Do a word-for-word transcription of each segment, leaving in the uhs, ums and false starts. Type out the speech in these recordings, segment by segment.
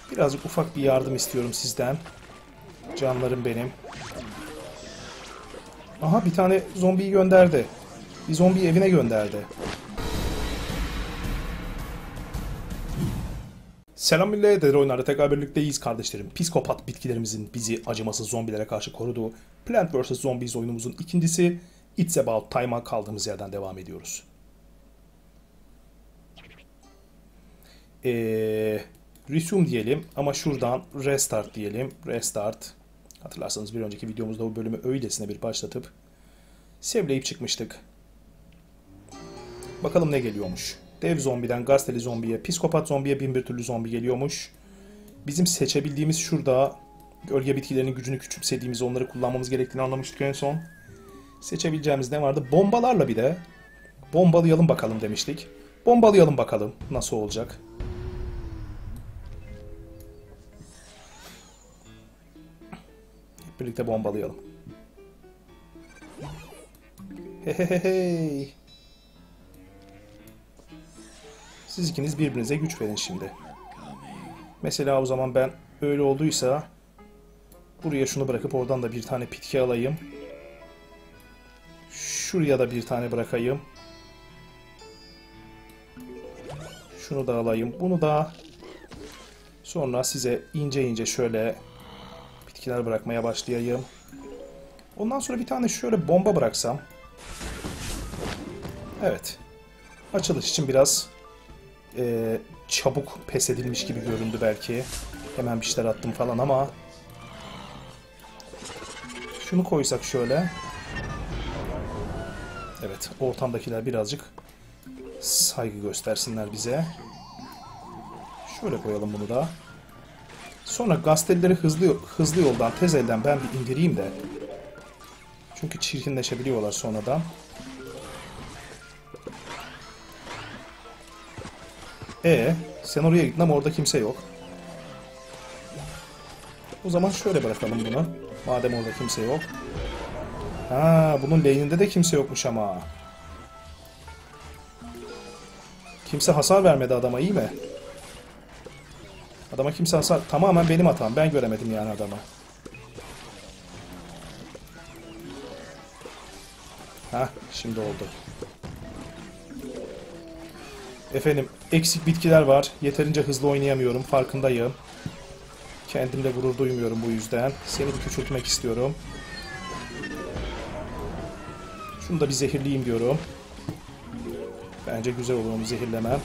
Birazcık ufak bir yardım istiyorum sizden. Canlarım benim. Aha, bir tane zombiyi gönderdi. Bir zombiyi evine gönderdi. Selam millet, Dead Oyunlar'da tekrar birlikteyiz kardeşlerim. Psikopat bitkilerimizin bizi acımasız zombilere karşı koruduğu Plant versus. Zombies oyunumuzun ikincisi It's About Time'a kaldığımız yerden devam ediyoruz. Ee, resume diyelim ama şuradan restart diyelim. Restart. Hatırlarsanız bir önceki videomuzda bu bölümü öylesine bir başlatıp sevleyip çıkmıştık. Bakalım ne geliyormuş. Dev zombiden gazeteli zombiye, psikopat zombiye bin bir türlü zombi geliyormuş. Bizim seçebildiğimiz şurada gölge bitkilerinin gücünü küçümsediğimiz, onları kullanmamız gerektiğini anlamıştık en son. Seçebileceğimiz ne vardı? Bombalarla bir de bombalayalım bakalım demiştik. Bombalayalım bakalım nasıl olacak. Hep birlikte bombalayalım. Hehehehe. Siz ikiniz birbirinize güç verin şimdi. Mesela o zaman ben öyle olduysa buraya şunu bırakıp oradan da bir tane bitki alayım. Şuraya da bir tane bırakayım. Şunu da alayım. Bunu da. Sonra size ince ince şöyle bitkiler bırakmaya başlayayım. Ondan sonra bir tane şöyle bomba bıraksam. Evet. Açılış için biraz e, çabuk pes edilmiş gibi göründü belki. Hemen bir şeyler attım falan ama şunu koysak şöyle. Evet, ortamdakiler birazcık saygı göstersinler bize. Şöyle koyalım bunu da. Sonra gazetelileri hızlı hızlı yoldan, tez elden ben bir indireyim de. Çünkü çirkinleşebiliyorlar sonradan. E, sen oraya gittin ama orada kimse yok. O zaman şöyle bırakalım bunu. Madem orada kimse yok. Ha, bunun lane'inde de kimse yokmuş ama. Kimse hasar vermedi adama, iyi mi? Adama kimse hasar... Tamamen benim hatam. Ben göremedim yani adamı. Hah, şimdi oldu. Efendim, eksik bitkiler var. Yeterince hızlı oynayamıyorum. Farkındayım. Kendimle gurur duymuyorum bu yüzden. Seni bir küçültmek istiyorum. Şunu da bir zehirleyeyim diyorum. Bence güzel olur onu zehirlemem.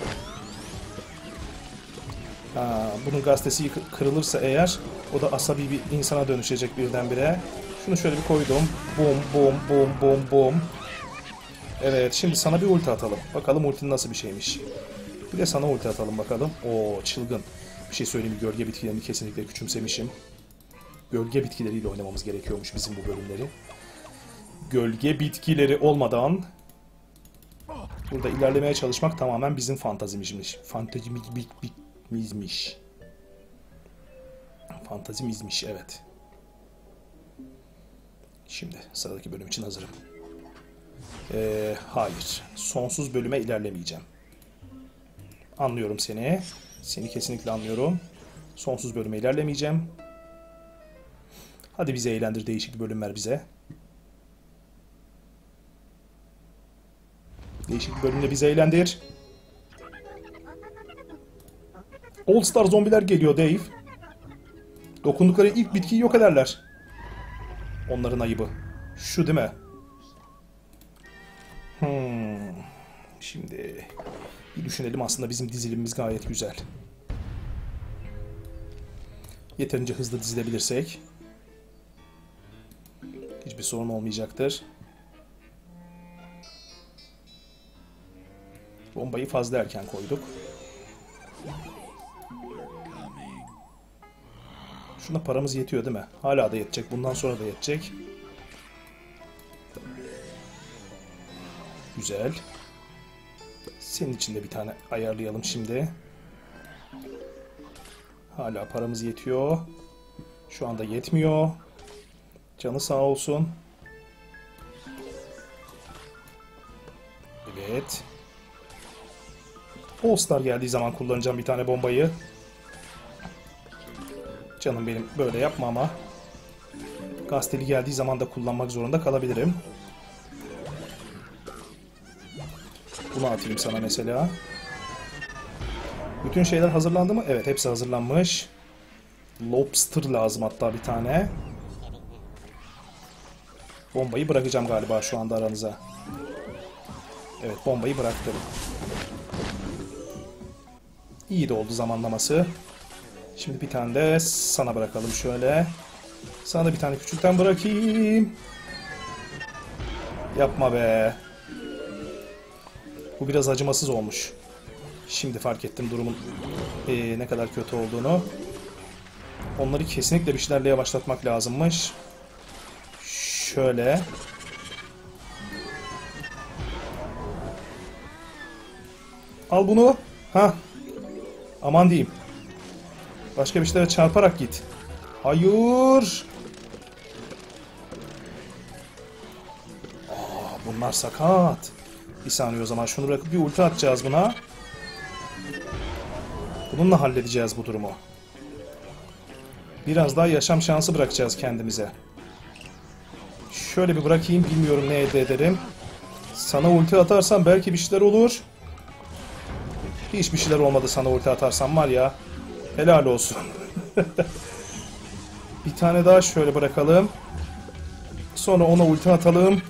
Ha, bunun gazetesi kırılırsa eğer o da asabi bir insana dönüşecek birdenbire. Şunu şöyle bir koydum. Bum bum bum bum bum. Evet, şimdi sana bir ulti atalım. Bakalım ultin nasıl bir şeymiş. Bir de sana ulti atalım bakalım. Oo, çılgın. Bir şey söyleyeyim mi? Gölge bitkilerini kesinlikle küçümsemişim. Gölge bitkileriyle oynamamız gerekiyormuş bizim bu bölümleri. Gölge bitkileri olmadan burada ilerlemeye çalışmak tamamen bizim fantazimizmiş. Fantazimizmiş. Fantazimizmiş, evet. Şimdi sıradaki bölüm için hazırım. Ee, hayır. Sonsuz bölüme ilerlemeyeceğim. Anlıyorum seni. Seni kesinlikle anlıyorum. Sonsuz bölüme ilerlemeyeceğim. Hadi bizi eğlendir, değişik bir bölüm ver bize. Değişik bir bölümle bizi eğlendir. All Star zombiler geliyor Dave. Dokundukları ilk bitkiyi yok ederler. Onların ayıbı. Şu değil mi? Hmm. Şimdi bir düşünelim, aslında bizim dizilimimiz gayet güzel. Yeterince hızlı dizilebilirsek hiçbir sorun olmayacaktır. Bombayı fazla erken koyduk. Şuna paramız yetiyor değil mi? Hala da yetecek. Bundan sonra da yetecek. Güzel. Senin için de bir tane ayarlayalım şimdi. Hala paramız yetiyor. Şu anda yetmiyor. Canı sağ olsun. Evet. All Star geldiği zaman kullanacağım bir tane bombayı. Canım benim, böyle yapma ama. Gazteli geldiği zaman da kullanmak zorunda kalabilirim. Bunu atayım sana mesela. Bütün şeyler hazırlandı mı? Evet, hepsi hazırlanmış. Lobster lazım hatta bir tane. Bombayı bırakacağım galiba şu anda aranıza. Evet, bombayı bıraktım. İyi de oldu zamanlaması. Şimdi bir tane de sana bırakalım şöyle. Sana da bir tane küçükten bırakayım. Yapma be. Bu biraz acımasız olmuş. Şimdi fark ettim durumun ee, ne kadar kötü olduğunu. Onları kesinlikle bir şeylerle yavaşlatmak lazımmış. Şöyle. Al bunu. Ha. Aman diyeyim. Başka bir şeylere çarparak git. Hayır. Aa, bunlar sakat. Bir saniye o zaman. Şunu bırakıp bir ulti atacağız buna. Bununla halledeceğiz bu durumu. Biraz daha yaşam şansı bırakacağız kendimize. Şöyle bir bırakayım. Bilmiyorum ne elde ederim. Sana ulti atarsam belki bir şeyler olur. Hiçbir şeyler olmadı sana ulti atarsam var ya. Helal olsun. Bir tane daha şöyle bırakalım. Sonra ona ulti atalım.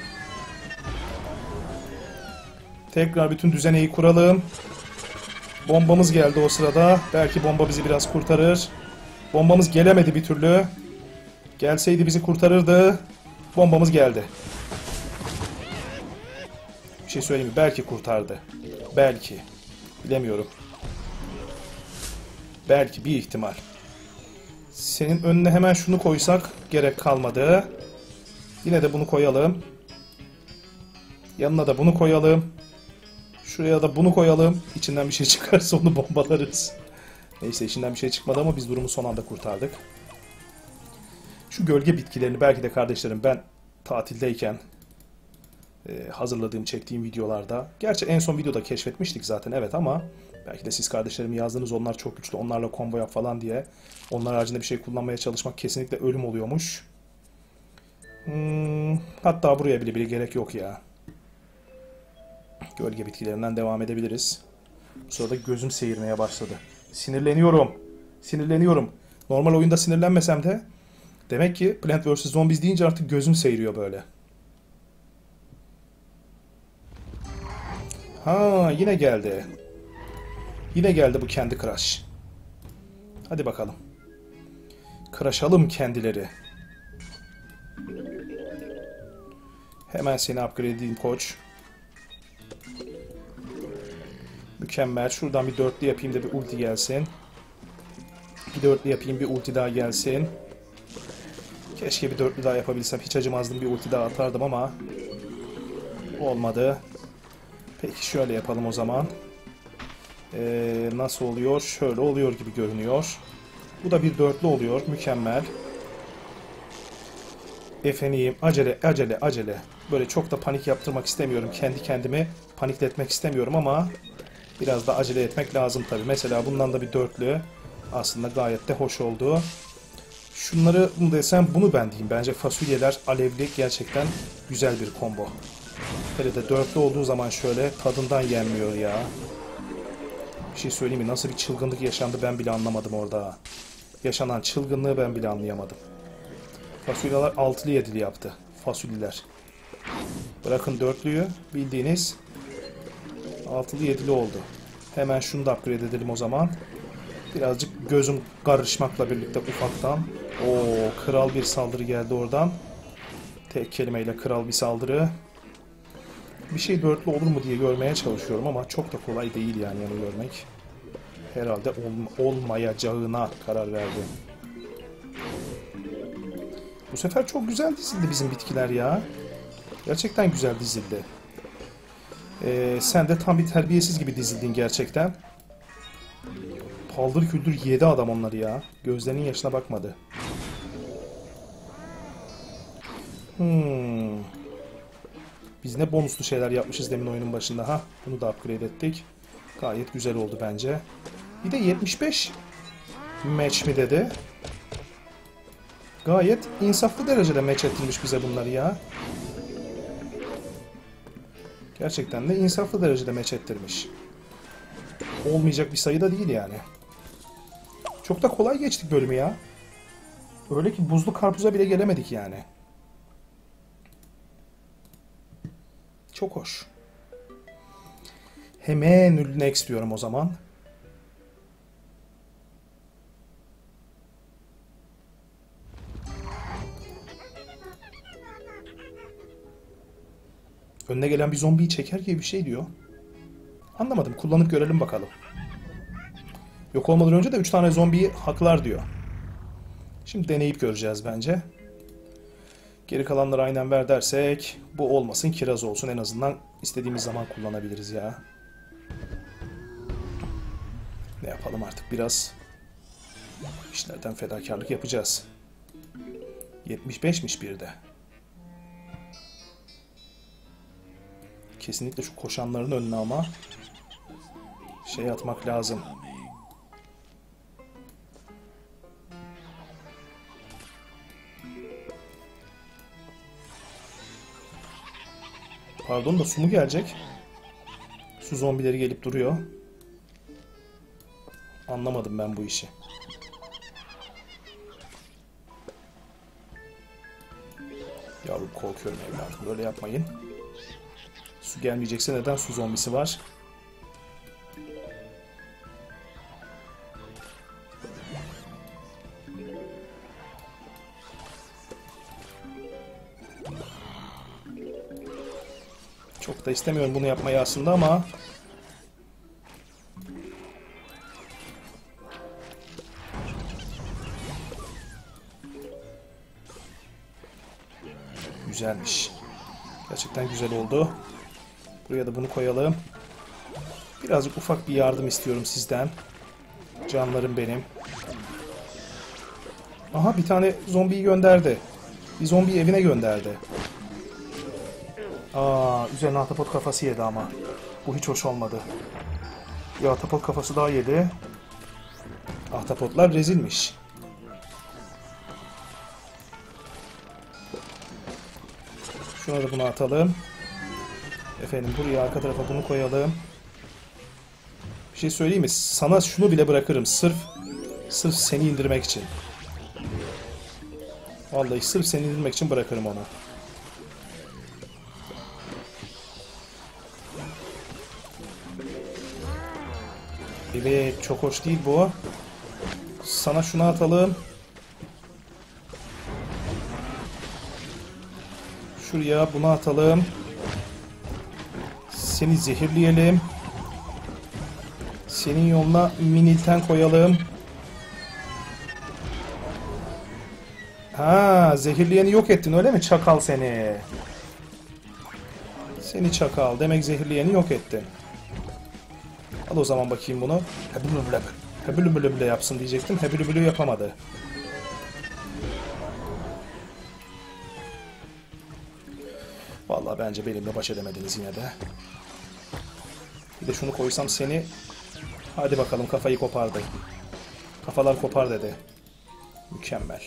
Tekrar bütün düzeneyi kuralım. Bombamız geldi o sırada. Belki bomba bizi biraz kurtarır. Bombamız gelemedi bir türlü. Gelseydi bizi kurtarırdı. Bombamız geldi. Bir şey söyleyeyim mi? Belki kurtardı. Belki. Bilemiyorum. Belki bir ihtimal. Senin önüne hemen şunu koysak gerek kalmadı. Yine de bunu koyalım. Yanına da bunu koyalım. Şuraya da bunu koyalım. İçinden bir şey çıkarsa onu bombalarız. Neyse, içinden bir şey çıkmadı ama biz durumu son anda kurtardık. Şu gölge bitkilerini belki de kardeşlerim ben tatildeyken e, hazırladığım, çektiğim videolarda. Gerçi en son videoda keşfetmiştik zaten, evet, ama belki de siz kardeşlerim yazdınız onlar çok güçlü, onlarla combo yap falan diye. Onlar haricinde bir şey kullanmaya çalışmak kesinlikle ölüm oluyormuş. Hmm, hatta buraya bile bile gerek yok ya. Gölge bitkilerinden devam edebiliriz. Bu sırada gözüm seyirmeye başladı. Sinirleniyorum. Sinirleniyorum. Normal oyunda sinirlenmesem de demek ki Plants versus. Zombies deyince artık gözüm seyiriyor böyle. Ha, yine geldi. Yine geldi bu Candy Crush. Hadi bakalım. Crush'alım kendileri. Hemen seni upgrade edeyim koç. Mükemmel. Şuradan bir dörtlü yapayım da bir ulti gelsin. Bir dörtlü yapayım, bir ulti daha gelsin. Keşke bir dörtlü daha yapabilsem. Hiç acımazdım, bir ulti daha atardım ama olmadı. Peki şöyle yapalım o zaman. Ee, nasıl oluyor? Şöyle oluyor gibi görünüyor. Bu da bir dörtlü oluyor. Mükemmel. Efendim, acele acele acele. Böyle çok da panik yaptırmak istemiyorum. Kendi kendimi panikletmek istemiyorum ama biraz da acele etmek lazım tabii. Mesela bundan da bir dörtlü. Aslında gayet de hoş oldu. Şunları mı desem, bunu ben diyeyim. Bence fasulyeler alevli gerçekten güzel bir combo. Hele de dörtlü olduğu zaman şöyle tadından yenmiyor ya. Bir şey söyleyeyim mi? Nasıl bir çılgınlık yaşandı ben bile anlamadım orada. Yaşanan çılgınlığı ben bile anlayamadım. Fasulyeler altılı yedili yaptı. Fasulyeler. Bırakın dörtlüyü, bildiğiniz altılı yedili oldu. Hemen şunu da upgrade edelim o zaman. Birazcık gözüm karışmakla birlikte ufaktan. Oo, kral bir saldırı geldi oradan. Tek kelimeyle kral bir saldırı. Bir şey dörtlü olur mu diye görmeye çalışıyorum ama çok da kolay değil yani onu görmek. Herhalde ol olmayacağına karar verdim. Bu sefer çok güzel dizildi bizim bitkiler ya. Gerçekten güzel dizildi. Ee, sen de tam bir terbiyesiz gibi dizildin gerçekten. Paldır küldür yedi adam onları ya. Gözlerinin yaşına bakmadı. Hmm. Biz ne bonuslu şeyler yapmışız demin oyunun başında. Ha, bunu da upgrade ettik. Gayet güzel oldu bence. Bir de yetmiş beş match mi dedi. Gayet insaflı derecede meç ettirmiş bize bunları ya. Gerçekten de insaflı derecede meç ettirmiş. Olmayacak bir sayı da değil yani. Çok da kolay geçtik bölümü ya. Öyle ki buzlu karpuza bile gelemedik yani. Çok hoş. Hemen next diyorum o zaman. Önüne gelen bir zombiyi çeker gibi bir şey diyor. Anlamadım. Kullanıp görelim bakalım. Yok olmadan önce de üç tane zombiyi haklar diyor. Şimdi deneyip göreceğiz bence. Geri kalanları aynen ver dersek bu olmasın, kiraz olsun. En azından istediğimiz zaman kullanabiliriz ya. Ne yapalım artık, biraz işlerden fedakarlık yapacağız. yetmiş beşmiş bir de. Kesinlikle şu koşanların önüne ama şey atmak lazım. Pardon da su mu gelecek? Su zombileri gelip duruyor. Anlamadım ben bu işi. Yavrum korkuyorum evladım. Böyle yapmayın. Su gelmeyecekse neden su zombisi var? Çok da istemiyorum bunu yapmayı aslında ama güzelmiş. Gerçekten güzel oldu. Buraya da bunu koyalım. Birazcık ufak bir yardım istiyorum sizden. Canlarım benim. Aha, bir tane zombiyi gönderdi. Bir zombiyi evine gönderdi. Aa, üzerine ahtapot kafası yedi ama. Bu hiç hoş olmadı. Bir ahtapot kafası daha yedi. Ahtapotlar rezilmiş. Şuna da bunu atalım. Efendim buraya arka tarafa bunu koyalım. Bir şey söyleyeyim mi? Sana şunu bile bırakırım. Sırf sırf seni indirmek için. Vallahi sırf seni indirmek için bırakırım onu. Evet, çok hoş değil bu. Sana şunu atalım. Şuraya bunu atalım. Seni zehirleyelim. Senin yoluna minilten koyalım. Ha, zehirleyeni yok ettin öyle mi? Çakal seni. Seni çakal. Demek zehirleyeni yok ettin. Al o zaman bakayım bunu. Hebülübülü. Hebülübülü yapsın diyecektim. Hebülübülü yapamadı. Vallahi bence benimle baş edemediniz yine de. Bir de şunu koysam seni... Hadi bakalım, kafayı kopardı. Kafalar kopar dedi. Mükemmel.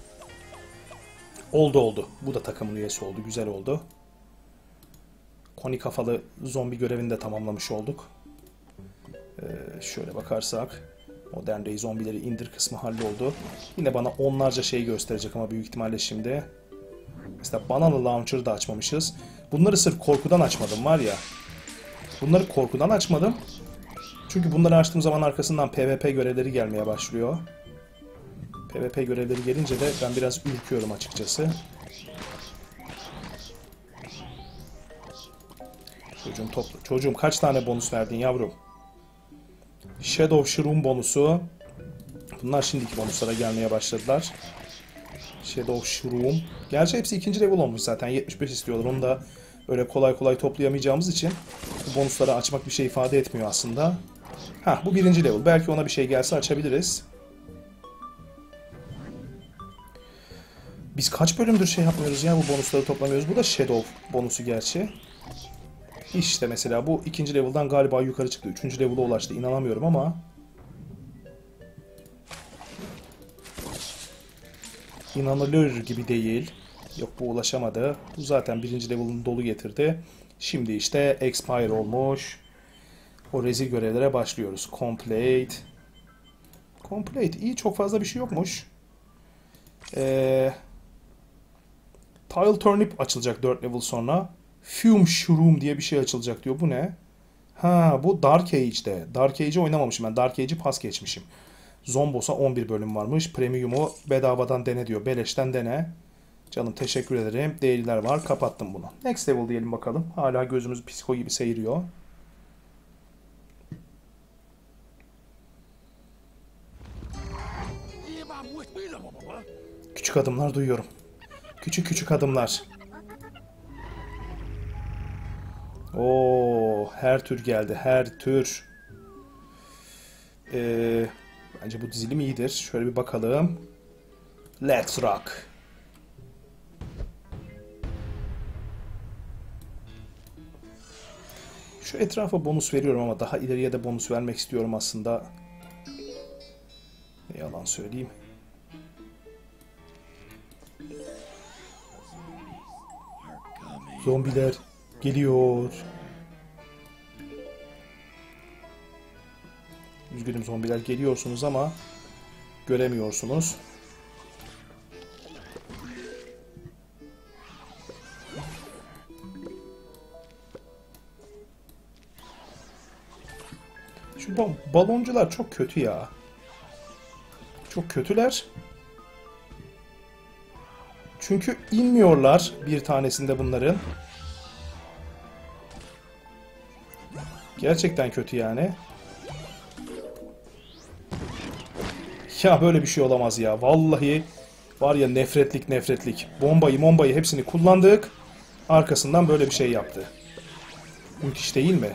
Oldu oldu. Bu da takımın üyesi oldu. Güzel oldu. Koni kafalı zombi görevini de tamamlamış olduk. Ee, şöyle bakarsak Modern Day zombileri indir kısmı halloldu. Yine bana onlarca şey gösterecek ama büyük ihtimalle şimdi. Mesela Banana Launcher'ı da açmamışız. Bunları sırf korkudan açmadım var ya. Bunları korkudan açmadım. Çünkü bunları açtığım zaman arkasından PvP görevleri gelmeye başlıyor. PvP görevleri gelince de ben biraz ürküyorum açıkçası. Çocuğum topla. Çocuğum kaç tane bonus verdin yavrum? Shadow Shroom bonusu. Bunlar şimdiki bonuslara gelmeye başladılar. Shadow Shroom. Gerçi hepsi ikinci level olmuş zaten. yetmiş beş istiyorlar. Onu da öyle kolay kolay toplayamayacağımız için bu bonusları açmak bir şey ifade etmiyor aslında. Hah, bu birinci level. Belki ona bir şey gelse açabiliriz. Biz kaç bölümdür şey yapmıyoruz ya, bu bonusları toplamıyoruz. Bu da Shadow bonusu gerçi. İşte mesela bu ikinci level'dan galiba yukarı çıktı. Üçüncü level'a ulaştı. İnanamıyorum ama. İnanılır gibi değil. Yok, bu ulaşamadı. Bu zaten birinci level'ını dolu getirdi. Şimdi işte expire olmuş. O rezil görevlere başlıyoruz. Complete. Complete. İyi, çok fazla bir şey yokmuş. Ee, Tile Turnip açılacak dört level sonra. Fume Shroom diye bir şey açılacak diyor. Bu ne? Ha, bu Dark Age'de. Dark Age'i oynamamışım ben. Dark Age'i pas geçmişim. Zombos'a on bir bölüm varmış. Premium'u bedavadan dene diyor. Beleşten dene. Canım teşekkür ederim. Değerler var. Kapattım bunu. Next level diyelim bakalım. Hala gözümüz psiko gibi seyiriyor. Küçük adımlar duyuyorum. Küçük küçük adımlar. Oo, her tür geldi. Her tür. Ee, bence bu dizilim iyidir. Şöyle bir bakalım. Let's rock. Şu etrafa bonus veriyorum ama daha ileriye de bonus vermek istiyorum aslında. Ne yalan söyleyeyim. Zombiler geliyor. Üzgünüm, zombiler geliyorsunuz ama göremiyorsunuz. Şu baloncular çok kötü ya. Çok kötüler. Çünkü inmiyorlar bir tanesinde bunların. Gerçekten kötü yani. Ya böyle bir şey olamaz ya. Vallahi var ya, nefretlik nefretlik. Bombayı bombayı hepsini kullandık. Arkasından böyle bir şey yaptı. Müthiş değil mi?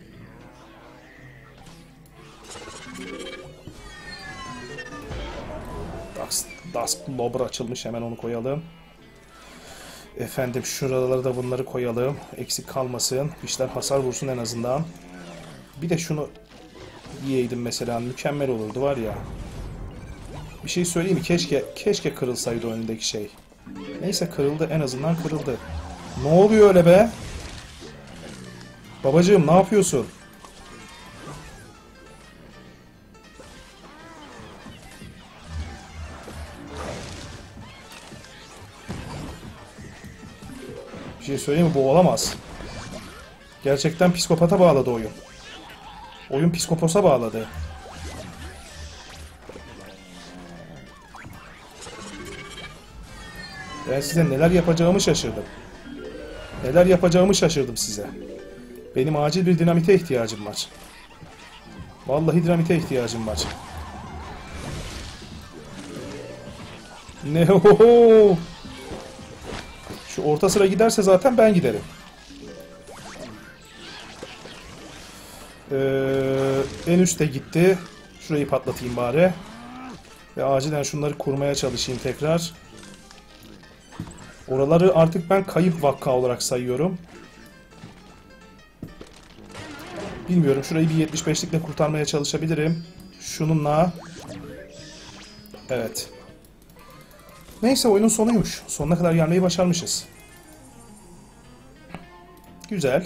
Dust, Dust Blobber açılmış. Hemen onu koyalım. Efendim şuralara da bunları koyalım. Eksik kalmasın. İşler hasar vursun en azından. Bir de şunu yiyeydim mesela. Mükemmel olurdu var ya. Bir şey söyleyeyim mi? Keşke, keşke kırılsaydı önündeki şey. Neyse, kırıldı. En azından kırıldı. Ne oluyor öyle be? Babacığım ne yapıyorsun? Bir şey söyleyeyim mi? Bu olamaz. Gerçekten psikopata bağladı oyun. Oyun psikoposa bağladı. Ben size neler yapacağımı şaşırdım. Neler yapacağımı şaşırdım size. Benim acil bir dinamite ihtiyacım var. Vallahi dinamite ihtiyacım var. Ne ho? Şu orta sıra giderse zaten ben giderim. Ee, en üstte gitti. Şurayı patlatayım bari. Ve acilen şunları kurmaya çalışayım tekrar. Oraları artık ben kayıp vakka olarak sayıyorum. Bilmiyorum, şurayı bir yetmiş beşlikle kurtarmaya çalışabilirim. Şununla. Evet. Neyse, oyunun sonuymuş. Sonuna kadar gelmeyi başarmışız. Güzel.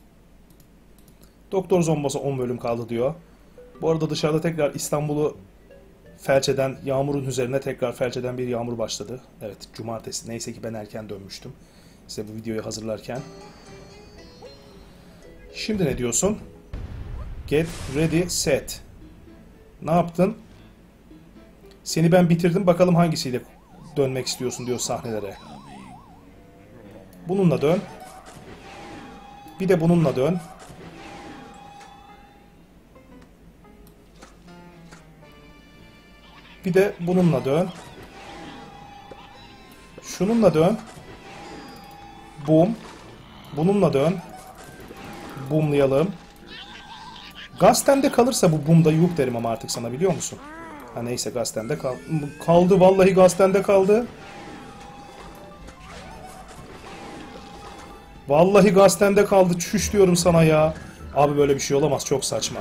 Doktor Zombos'a on bölüm kaldı diyor. Bu arada dışarıda tekrar İstanbul'u felç eden, yağmurun üzerine tekrar felç eden bir yağmur başladı. Evet, cumartesi. Neyse ki ben erken dönmüştüm size bu videoyu hazırlarken. Şimdi ne diyorsun? Get ready set. Ne yaptın? Seni ben bitirdim. Bakalım hangisiyle dönmek istiyorsun diyor sahnelere. Bununla dön. Bir de bununla dön. Bir de bununla dön. Şununla dön. Boom. Bununla dön. Boomlayalım. Gazetende kalırsa bu boom'da yuh derim ama artık sana, biliyor musun? Ha neyse, gazetende kal kaldı. Vallahi gazetende kaldı. Vallahi gazetende kaldı. Çüş diyorum sana ya. Abi böyle bir şey olamaz. Çok saçma.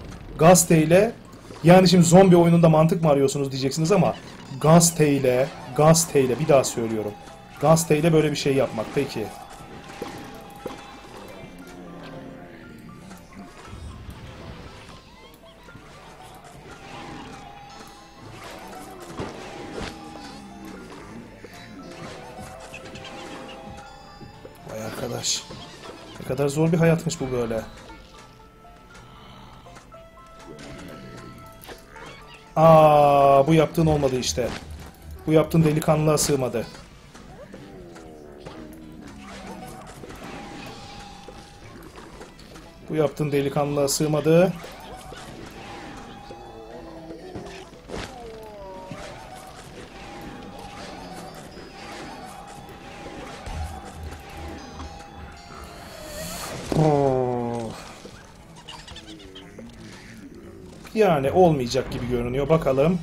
Gazeteyle, yani şimdi zombi oyununda mantık mı arıyorsunuz diyeceksiniz ama gazeteyle Gazete ile, bir daha söylüyorum. Gazete ile böyle bir şey yapmak. Peki. Vay arkadaş. Ne kadar zor bir hayatmış bu böyle. Aa, bu yaptığın olmadı işte. Bu yaptığın delikanlılığa sığmadı. Bu yaptığın delikanlılığa sığmadı. Yani olmayacak gibi görünüyor. Bakalım.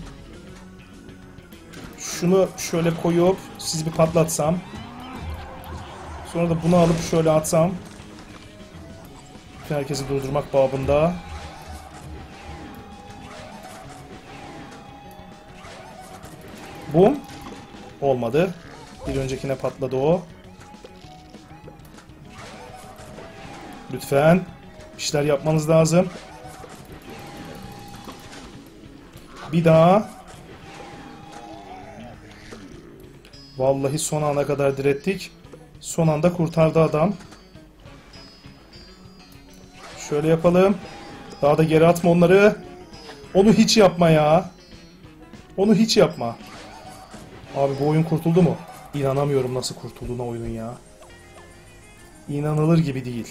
Şunu şöyle koyup sizi bir patlatsam. Sonra da bunu alıp şöyle atsam. Herkesi durdurmak babında. Bum. Olmadı. Bir öncekine patladı o. Lütfen. Bir şeyler yapmanız lazım. Bir daha. Vallahi son ana kadar direttik. Son anda kurtardı adam. Şöyle yapalım. Daha da geri atma onları. Onu hiç yapma ya. Onu hiç yapma. Abi bu oyun kurtuldu mu? İnanamıyorum nasıl kurtulduğuna oyunun ya. İnanılır gibi değil.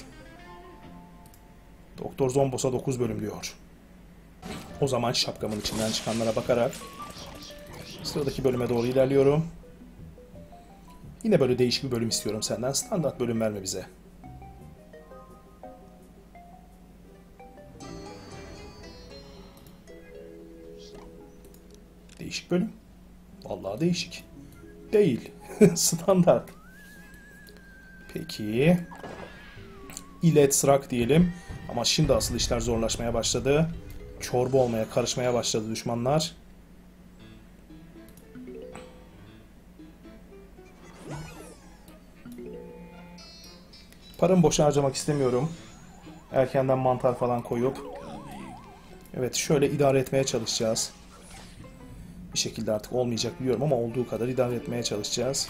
Doktor Zombos'a dokuz bölüm diyor. O zaman şapkamın içinden çıkanlara bakarak sıradaki bölüme doğru ilerliyorum. Yine böyle değişik bir bölüm istiyorum senden. Standart bölüm verme bize. Değişik bölüm. Vallahi değişik. Değil. Standart. Peki. İlet sırak diyelim. Ama şimdi asıl işler zorlaşmaya başladı. Çorba olmaya, karışmaya başladı düşmanlar. Paramı boşa harcamak istemiyorum. Erkenden mantar falan koyup. Evet, şöyle idare etmeye çalışacağız. Bir şekilde artık olmayacak biliyorum ama olduğu kadar idare etmeye çalışacağız.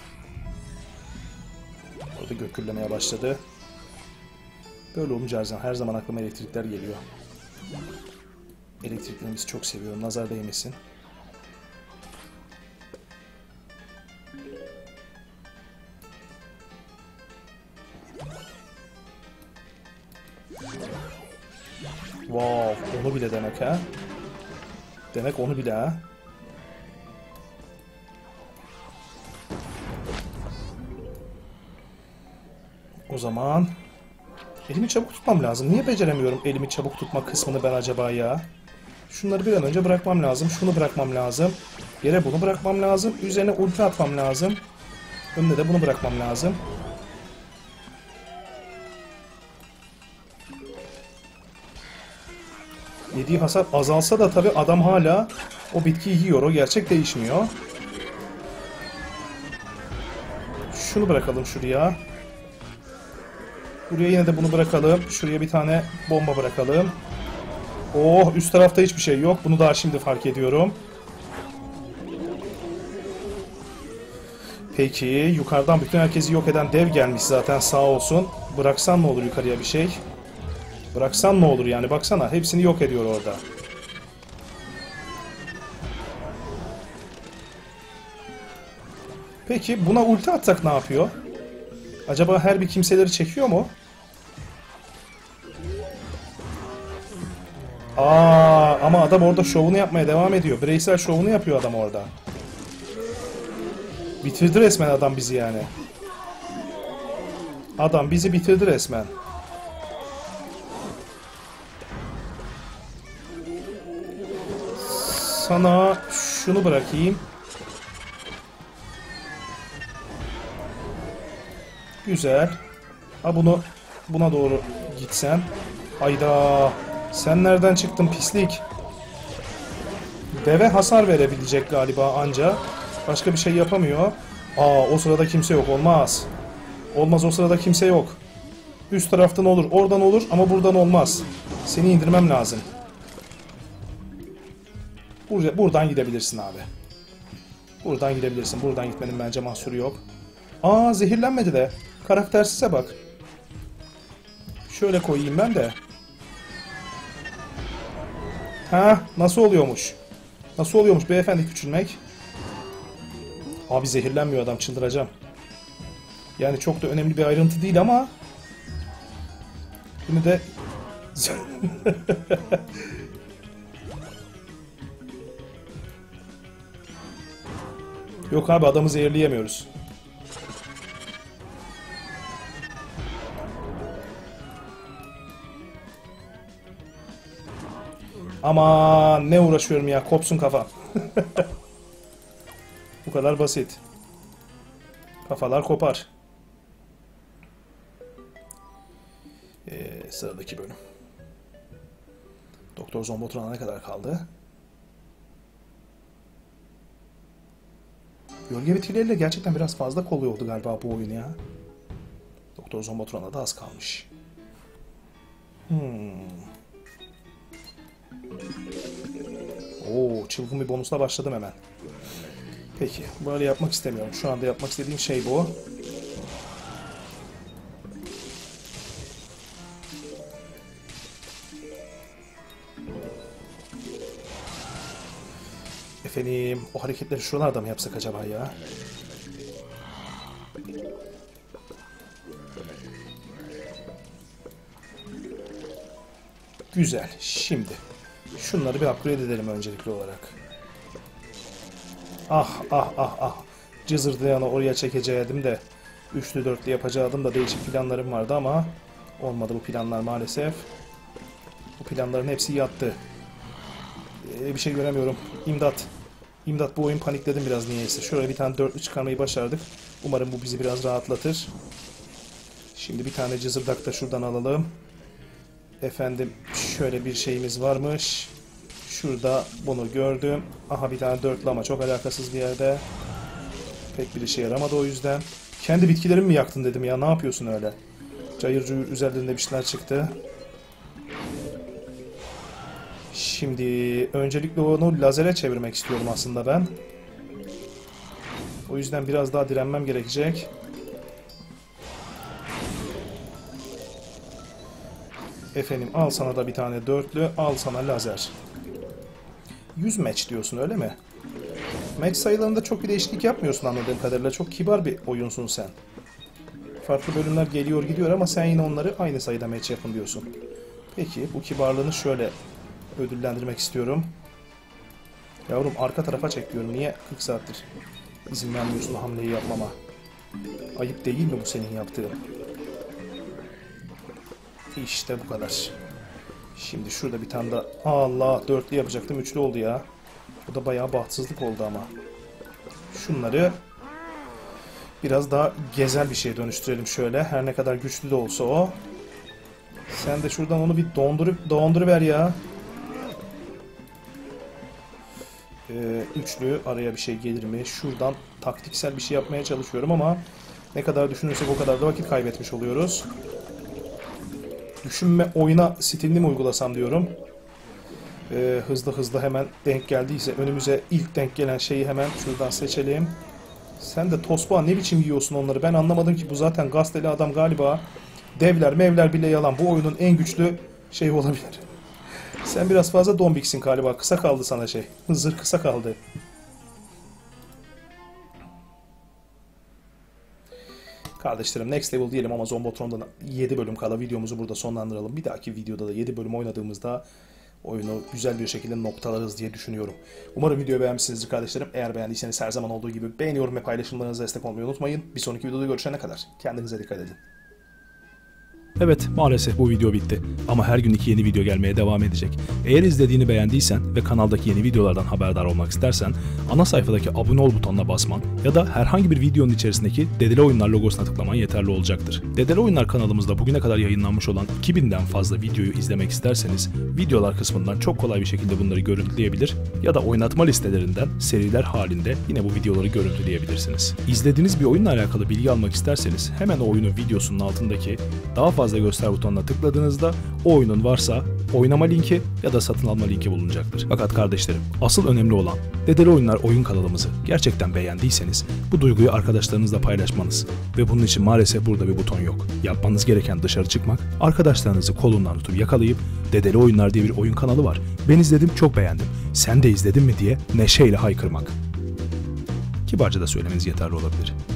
Orada gökürlemeye başladı. Böyle olunca her zaman aklıma elektrikler geliyor. Elektriklerimizi çok seviyorum. Nazar değmesin. Wow, onu bile demek ha. Demek onu bile ha. O zaman elimi çabuk tutmam lazım. Niye beceremiyorum elimi çabuk tutma kısmını ben acaba ya? Şunları bir an önce bırakmam lazım. Şunu bırakmam lazım. Yere bunu bırakmam lazım. Üzerine ulti atmam lazım. Önüne de bunu bırakmam lazım. Yediği hasar azalsa da tabii adam hala o bitkiyi yiyor. O gerçek değişmiyor. Şunu bırakalım şuraya. Buraya yine de bunu bırakalım. Şuraya bir tane bomba bırakalım. Oh, üst tarafta hiçbir şey yok. Bunu daha şimdi fark ediyorum. Peki, yukarıdan bütün herkesi yok eden dev gelmiş zaten sağ olsun. Bıraksan ne olur yukarıya bir şey? Bıraksan ne olur yani, baksana hepsini yok ediyor orada. Peki buna ulti atsak ne yapıyor? Acaba her bir kimseleri çekiyor mu? Aa, ama adam orada şovunu yapmaya devam ediyor. Bireysel şovunu yapıyor adam orada. Bitirdi resmen adam bizi yani. Adam bizi bitirdi resmen. Sana şunu bırakayım. Güzel. Ha bunu buna doğru gitsen. Hayda. Sen nereden çıktın pislik? Deve hasar verebilecek galiba anca. Başka bir şey yapamıyor. Aa, o sırada kimse yok. Olmaz. Olmaz, o sırada kimse yok. Üst taraftan olur, oradan olur ama buradan olmaz. Seni indirmem lazım. Bur buradan gidebilirsin abi. Buradan gidebilirsin. Buradan gitmenin bence mahsuru yok. Aa, zehirlenmedi de. Karaktersize bak. Şöyle koyayım ben de. Ha, nasıl oluyormuş? Nasıl oluyormuş beyefendi küçülmek? Abi zehirlenmiyor adam, çıldıracağım. Yani çok da önemli bir ayrıntı değil ama yine de yok abi, adamı zehirleyemiyoruz. Ama ne uğraşıyorum ya, kopsun kafa. Bu kadar basit. Kafalar kopar. Ee, sıradaki bölüm. Doktor Zombotron'a ne kadar kaldı? Gölge bitkileriyle gerçekten biraz fazla kolay oldu galiba bu oyun ya. Doktor Zombotron'a da az kalmış. Hmm. Oo, çılgın bir bonusla başladım hemen. Peki, böyle yapmak istemiyorum. Şu anda yapmak istediğim şey bu. Efendim, o hareketleri şuralarda mı yapsak acaba ya? Güzel. Şimdi şunları bir upgrade edelim öncelikli olarak. Ah ah ah ah. Cızırdayanı oraya çekeceğim de üçlü dörtlü yapacaktım da değişik planlarım vardı ama olmadı bu planlar maalesef. Bu planların hepsi yattı. Ee, bir şey göremiyorum. İmdat. İmdat, bu oyun panikledim biraz niyeyse. Şöyle bir tane dörtlü çıkarmayı başardık. Umarım bu bizi biraz rahatlatır. Şimdi bir tane cızırdak da şuradan alalım. Efendim, şöyle bir şeyimiz varmış. Şurada bunu gördüm. Aha, bir tane dörtlü ama çok alakasız bir yerde. Pek bir işe yaramadı o yüzden. Kendi bitkilerimi mi yaktın dedim ya, ne yapıyorsun öyle? Cayır cuyur üzerlerinde bir şeyler çıktı. Şimdi öncelikle onu lazere çevirmek istiyorum aslında ben. O yüzden biraz daha direnmem gerekecek. Efendim, al sana da bir tane dörtlü, al sana lazer. yüz match diyorsun öyle mi? Match sayılarında çok bir değişiklik yapmıyorsun anladığım kadarıyla. Çok kibar bir oyunsun sen. Farklı bölümler geliyor gidiyor ama sen yine onları aynı sayıda match yapın diyorsun. Peki, bu kibarlığını şöyle ödüllendirmek istiyorum. Yavrum, arka tarafa çek diyorum. Niye kırk saattir izin vermiyorsun o hamleyi yapmama? Ayıp değil mi bu senin yaptığın? İşte bu kadar. Şimdi şurada bir tane daha... Allah, dörtlü yapacaktım. Üçlü oldu ya. Bu da bayağı bahtsızlık oldu ama. Şunları biraz daha gezel bir şeye dönüştürelim şöyle. Her ne kadar güçlü de olsa o. Sen de şuradan onu bir dondurup donduruver ya. Ee, üçlü araya bir şey gelir mi? Şuradan taktiksel bir şey yapmaya çalışıyorum ama ne kadar düşünürsek o kadar da vakit kaybetmiş oluyoruz. Düşünme oyuna stilini mi uygulasam diyorum. Ee, hızlı hızlı hemen denk geldiyse önümüze ilk denk gelen şeyi hemen şuradan seçelim. Sen de tosbağa ne biçim yiyorsun onları? Ben anlamadım ki, bu zaten gazeteli adam galiba. Devler mevler bile yalan. Bu oyunun en güçlü şeyi olabilir. Sen biraz fazla dombiksin galiba. Kısa kaldı sana şey. Hızır kısa kaldı. Kardeşlerim, next level diyelim ama Zombotron'dan yedi bölüm kala videomuzu burada sonlandıralım. Bir dahaki videoda da yedi bölüm oynadığımızda oyunu güzel bir şekilde noktalarız diye düşünüyorum. Umarım videoyu beğenmişsinizdir kardeşlerim. Eğer beğendiyseniz her zaman olduğu gibi beğeni, yorum ve paylaşımlarınızla destek olmayı unutmayın. Bir sonraki videoda görüşene kadar kendinize dikkat edin. Evet, maalesef bu video bitti. Ama her gün iki yeni video gelmeye devam edecek. Eğer izlediğini beğendiysen ve kanaldaki yeni videolardan haberdar olmak istersen ana sayfadaki abone ol butonuna basman ya da herhangi bir videonun içerisindeki Dedele Oyunlar logosuna tıklaman yeterli olacaktır. Dedele Oyunlar kanalımızda bugüne kadar yayınlanmış olan iki binden fazla videoyu izlemek isterseniz videolar kısmından çok kolay bir şekilde bunları görüntüleyebilir ya da oynatma listelerinden seriler halinde yine bu videoları görüntüleyebilirsiniz. İzlediğiniz bir oyunla alakalı bilgi almak isterseniz hemen o oyunun videosunun altındaki daha fazla göster butonuna tıkladığınızda o oyunun varsa oynama linki ya da satın alma linki bulunacaktır. Fakat kardeşlerim, asıl önemli olan Dedele Oyunlar oyun kanalımızı gerçekten beğendiyseniz bu duyguyu arkadaşlarınızla paylaşmanız ve bunun için maalesef burada bir buton yok. Yapmanız gereken dışarı çıkmak, arkadaşlarınızı kolundan tutup yakalayıp Dedele Oyunlar diye bir oyun kanalı var. Ben izledim, çok beğendim. Sen de izledin mi diye neşeyle haykırmak. Kibarca da söylemeniz yeterli olabilir.